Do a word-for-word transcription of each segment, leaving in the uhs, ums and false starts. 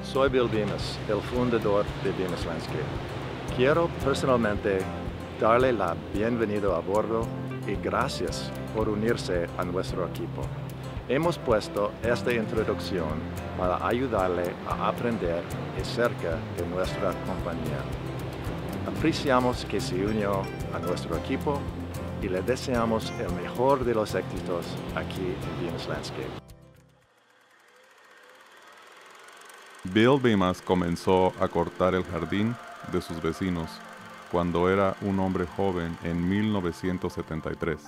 Soy Bill Bemis, el fundador de Bemis Landscape. Quiero personalmente darle la bienvenida a bordo y gracias por unirse a nuestro equipo. Hemos puesto esta introducción para ayudarle a aprender acerca de nuestra compañía. Apreciamos que se unió a nuestro equipo y le deseamos el mejor de los éxitos aquí en Bemis Landscape. Bill Bemis comenzó a cortar el jardín de sus vecinos cuando era un hombre joven en mil novecientos setenta y tres.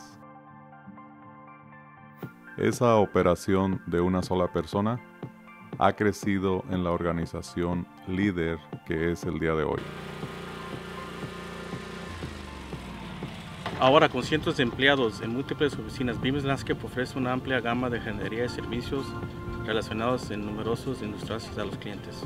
Esa operación de una sola persona ha crecido en la organización líder que es el día de hoy. Ahora, con cientos de empleados en múltiples oficinas, Bemis Landscape ofrece una amplia gama de ingeniería y servicios relacionados en numerosos industrias a los clientes.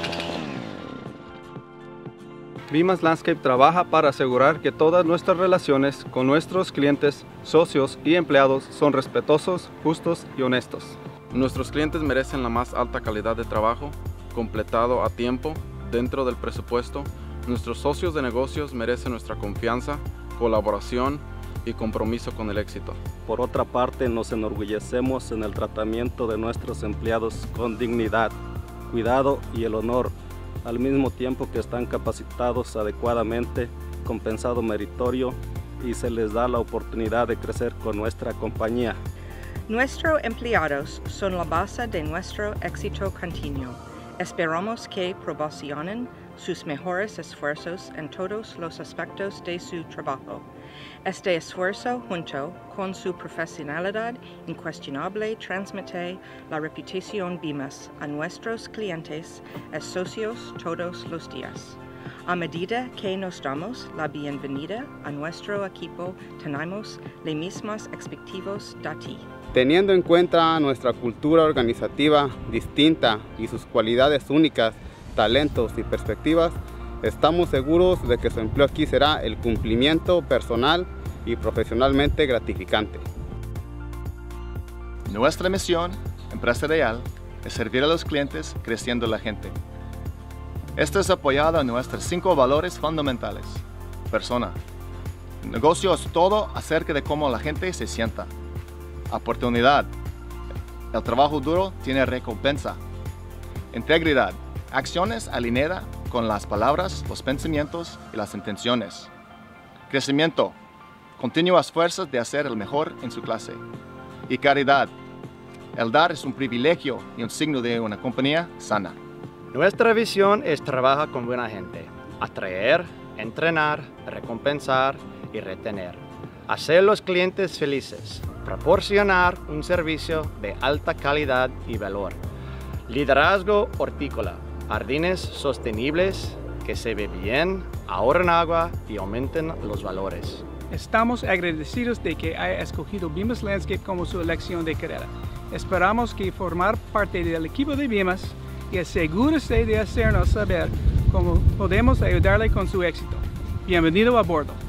Bemis Landscape trabaja para asegurar que todas nuestras relaciones con nuestros clientes, socios y empleados son respetuosos, justos y honestos. Nuestros clientes merecen la más alta calidad de trabajo, completado a tiempo, dentro del presupuesto. Nuestros socios de negocios merecen nuestra confianza, colaboración y compromiso con el éxito. Por otra parte, nos enorgullecemos en el tratamiento de nuestros empleados con dignidad, cuidado y el honor, al mismo tiempo que están capacitados adecuadamente, compensado meritorio y se les da la oportunidad de crecer con nuestra compañía. Nuestros empleados son la base de nuestro éxito continuo. Esperamos que proporcionen sus mejores esfuerzos en todos los aspectos de su trabajo. Este esfuerzo, junto con su profesionalidad incuestionable, transmite la reputación Bemis a nuestros clientes y socios todos los días. A medida que nos damos la bienvenida a nuestro equipo, tenemos las mismas expectativas de ti. Teniendo en cuenta nuestra cultura organizativa distinta y sus cualidades únicas, talentos y perspectivas, estamos seguros de que su empleo aquí será el cumplimiento personal y profesionalmente gratificante. Nuestra misión empresarial es servir a los clientes creciendo la gente. Esto es apoyado en nuestros cinco valores fundamentales. Persona. El negocio es todo acerca de cómo la gente se sienta. Oportunidad. El trabajo duro tiene recompensa. Integridad. Acciones alineadas con las palabras, los pensamientos y las intenciones. Crecimiento. Continuas fuerzas de hacer el mejor en su clase. Y caridad. El dar es un privilegio y un signo de una compañía sana. Nuestra visión es trabajar con buena gente, atraer, entrenar, recompensar y retener, hacer los clientes felices, proporcionar un servicio de alta calidad y valor, liderazgo hortícola, jardines sostenibles que se ve bien, ahorren agua y aumenten los valores. Estamos agradecidos de que haya escogido Bemis Landscape como su elección de carrera. Esperamos que formar parte del equipo de Bemis y asegúrese de hacernos saber cómo podemos ayudarle con su éxito. Bienvenido a bordo.